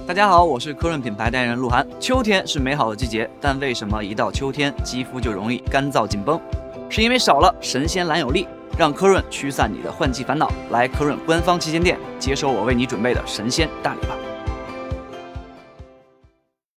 大家好，我是科润品牌代言人鹿晗。秋天是美好的季节，但为什么一到秋天肌肤就容易干燥紧绷？是因为少了神仙蓝有力。让科润驱散你的换季烦恼，来科润官方旗舰店接收我为你准备的神仙大礼吧。